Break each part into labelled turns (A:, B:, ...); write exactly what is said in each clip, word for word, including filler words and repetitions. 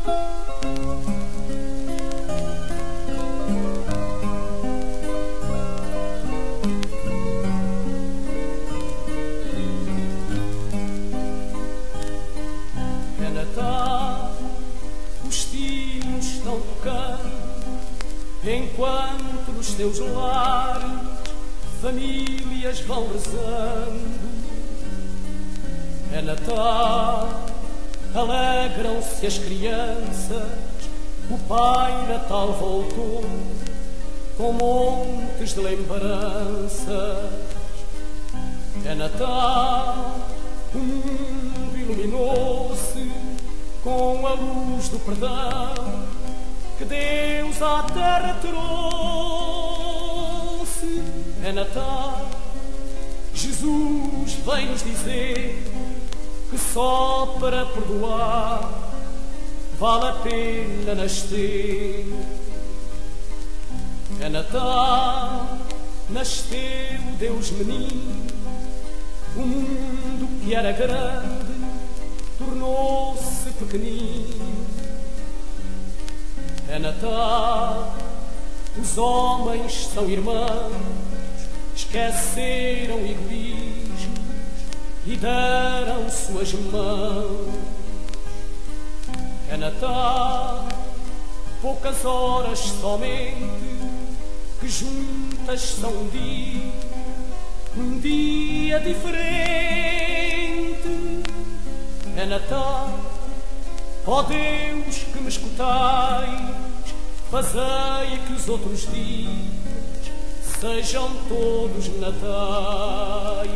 A: É Natal, os tinos estão tocando, enquanto nos teus lares famílias vão rezando. É Natal, alegram-se as crianças, o Pai Natal voltou com montes de lembranças. É Natal, o mundo iluminou-se com a luz do perdão que Deus à terra trouxe. É Natal, Jesus vem nos dizer que só para perdoar vale a pena nascer. É Natal, nasceu Deus menino, o mundo que era grande tornou-se pequenino. É Natal, os homens são irmãos, esqueceram egoísmos e deram suas mãos. É Natal, poucas horas somente, que juntas são um dia, um dia diferente. É Natal, ó Deus que me escutais, fazei que os outros dias sejam todos natais.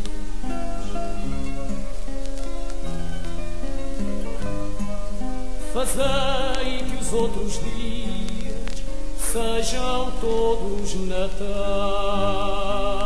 A: Fazei que os outros dias sejam todos natais.